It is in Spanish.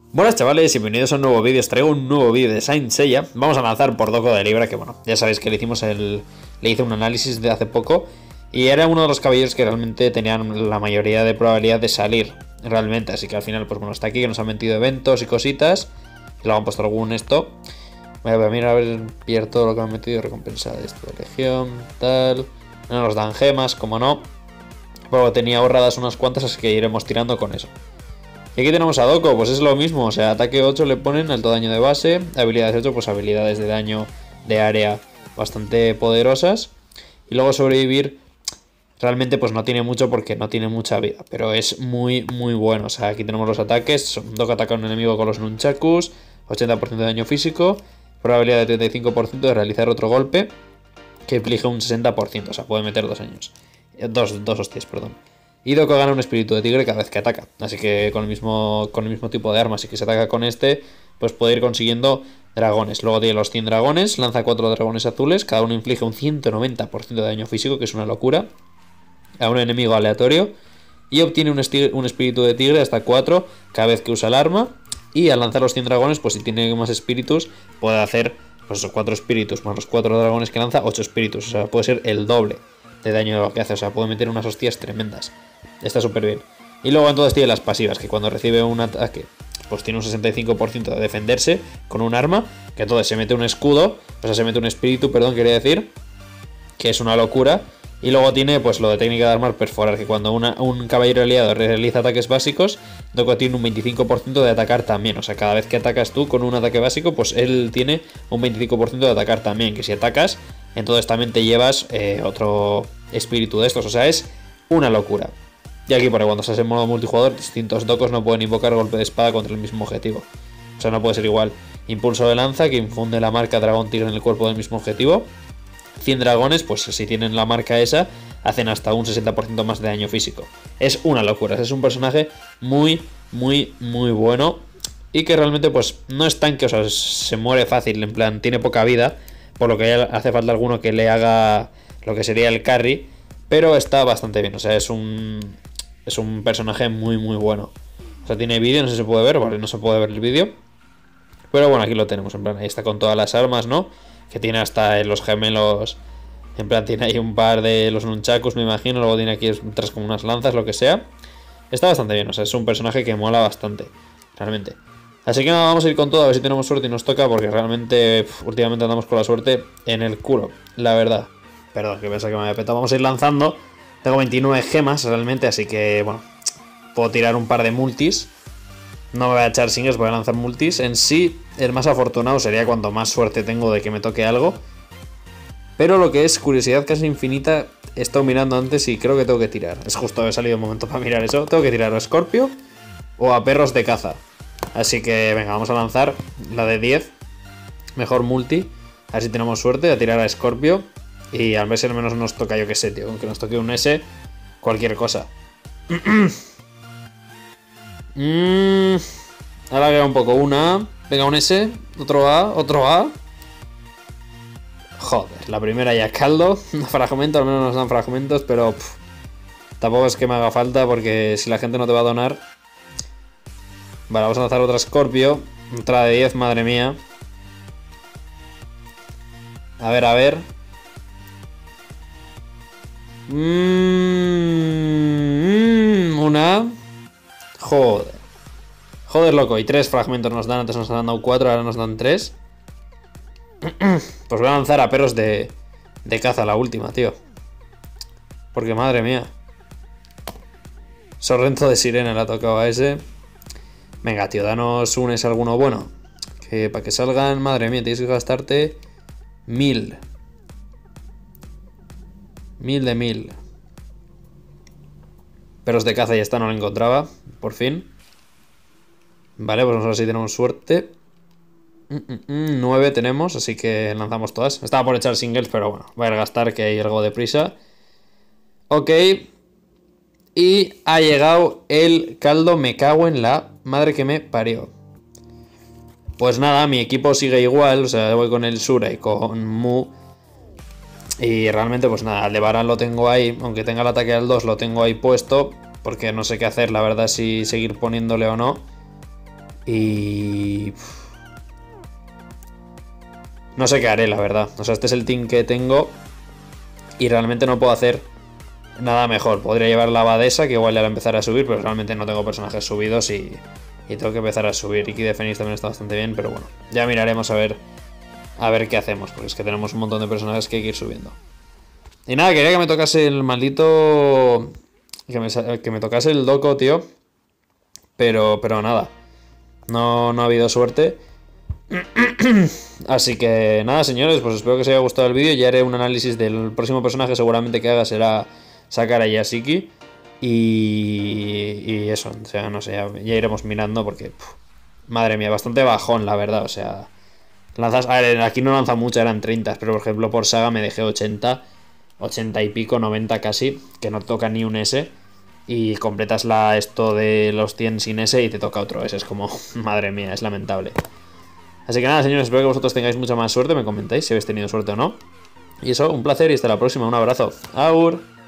Buenas chavales y bienvenidos a un nuevo vídeo. Os traigo un nuevo vídeo de Saint Seiya. Vamos a lanzar por Doko de Libra, que bueno, ya sabéis que le hice un análisis de hace poco. Y era uno de los caballeros que realmente tenían la mayoría de probabilidad de salir realmente. Así que al final, pues bueno, está aquí, que nos han metido eventos y cositas. Y luego han puesto algún esto. Voy a mirar a ver, pillar todo lo que me han metido. Recompensa de esto de legión, tal. No nos dan gemas, como no. Pero tenía ahorradas unas cuantas, así que iremos tirando con eso. Y aquí tenemos a Doko, pues es lo mismo, o sea, ataque 8 le ponen alto daño de base, habilidades 8, pues habilidades de daño de área bastante poderosas. Y luego sobrevivir, realmente pues no tiene mucho porque no tiene mucha vida, pero es muy bueno. O sea, aquí tenemos los ataques, Doko ataca a un enemigo con los nunchakus, 80% de daño físico, probabilidad de 35% de realizar otro golpe, que inflige un 60%, o sea, puede meter dos hostias, perdón. Y Doko gana un espíritu de tigre cada vez que ataca. Así que con el mismo tipo de armas y que se ataca con este, pues puede ir consiguiendo dragones. Luego tiene los 100 dragones, lanza 4 dragones azules, cada uno inflige un 190% de daño físico, que es una locura, a un enemigo aleatorio. Y obtiene un espíritu de tigre hasta 4 cada vez que usa el arma. Y al lanzar los 100 dragones, pues si tiene más espíritus, puede hacer pues esos 4 espíritus más los 4 dragones que lanza, 8 espíritus. O sea, puede ser el doble de daño de lo que hace. O sea, puede meter unas hostias tremendas. Está súper bien. Y luego entonces tiene las pasivas, que cuando recibe un ataque, pues tiene un 65% de defenderse con un arma, que entonces se mete un escudo, o sea, se mete un espíritu, perdón, quería decir, que es una locura. Y luego tiene pues lo de técnica de armar perforar, que cuando un caballero aliado realiza ataques básicos, Doko tiene un 25% de atacar también. O sea, cada vez que atacas tú con un ataque básico, pues él tiene un 25% de atacar también, que si atacas, entonces también te llevas otro espíritu de estos. O sea, es una locura. Y aquí, por cuando se hace en modo multijugador, distintos Dokos no pueden invocar golpe de espada contra el mismo objetivo. O sea, no puede ser igual. Impulso de lanza, que infunde la marca dragón tigre en el cuerpo del mismo objetivo. 100 dragones, pues si tienen la marca esa, hacen hasta un 60% más de daño físico. Es una locura. Es un personaje muy bueno. Y que realmente, pues, no es tanque, o sea, se muere fácil. En plan, tiene poca vida. Por lo que hace falta alguno que le haga lo que sería el carry. Pero está bastante bien. O sea, es un personaje muy bueno. O sea, tiene vídeo, no sé si se puede ver, vale, no se puede ver el vídeo. Pero bueno, aquí lo tenemos, en plan, ahí está con todas las armas, ¿no? Que tiene hasta los gemelos. En plan, tiene ahí un par de los nunchakus, me imagino. Luego tiene aquí otras como unas lanzas, lo que sea. Está bastante bien, o sea, es un personaje que mola bastante, realmente. Así que nada, vamos a ir con todo, a ver si tenemos suerte y nos toca, porque realmente últimamente andamos con la suerte en el culo, la verdad. Perdón, que pensaba que me había petado. Vamos a ir lanzando. Tengo 29 gemas realmente, así que bueno, puedo tirar un par de multis. No me voy a echar singles, voy a lanzar multis. En sí, el más afortunado sería cuando más suerte tengo de que me toque algo. Pero lo que es curiosidad casi infinita, he estado mirando antes y creo que tengo que tirar. Es justo, he salido un momento para mirar eso. Tengo que tirar a Scorpio o a perros de caza. Así que venga, vamos a lanzar la de 10. Mejor multi. A ver si tenemos suerte a tirar a Scorpio. Y al menos nos toca, yo que sé, tío. Aunque nos toque un S, cualquier cosa. Ahora queda un poco una A. Venga, un S. Otro A. Otro A. Joder, la primera ya caldo. Fragmento, al menos nos dan fragmentos. Pero tampoco es que me haga falta, porque si la gente no te va a donar. Vale, vamos a lanzar otra Scorpio. Otra de 10, madre mía. A ver. Una. Joder, loco. Y 3 fragmentos nos dan. Antes nos han dado 4, ahora nos dan 3. Pues voy a lanzar a perros de caza, la última, tío. Porque madre mía. Sorrento de sirena le ha tocado a ese. Venga, tío, danos unes alguno bueno. Que para que salgan, madre mía, tienes que gastarte 1000. 1000 de 1000. Perros de caza ya está, no lo encontraba. Por fin. Vale, pues vamos a ver si tenemos suerte. 9 tenemos, así que lanzamos todas. Estaba por echar singles, pero bueno, voy a gastar, que hay algo de prisa. Ok. Y ha llegado el caldo, me cago en la madre que me parió. Pues nada, mi equipo sigue igual, o sea, voy con el Sura y con Mu. Y realmente pues nada, Aldebarán lo tengo ahí, aunque tenga el ataque al 2 lo tengo ahí puesto, porque no sé qué hacer, la verdad, si seguir poniéndole o no. Y... no sé qué haré, la verdad. O sea, este es el team que tengo y realmente no puedo hacer nada mejor. Podría llevar la abadesa, que igual ya la empezaré a subir, pero realmente no tengo personajes subidos y tengo que empezar a subir. Iki de Fénix también está bastante bien, pero bueno, ya miraremos a ver qué hacemos, porque es que tenemos un montón de personajes que hay que ir subiendo. Y nada, quería que me tocase el maldito... que me tocase el Doko, tío. Pero nada. No ha habido suerte. Así que nada, señores, pues espero que os haya gustado el vídeo. Ya haré un análisis del próximo personaje, seguramente que haga será sacar a Yasuki. Y eso, o sea, no sé, ya iremos mirando porque... madre mía, bastante bajón, la verdad, o sea... lanzas, a ver, aquí no lanza mucho, eran 30, pero por ejemplo por saga me dejé 80 y pico, 90 casi, que no toca ni un S. Y completas esto de los 100 sin S y te toca otro S. Es como, madre mía, es lamentable. Así que nada, señores, espero que vosotros tengáis mucha más suerte. Me comentáis si habéis tenido suerte o no. Y eso, un placer y hasta la próxima. Un abrazo. Aur.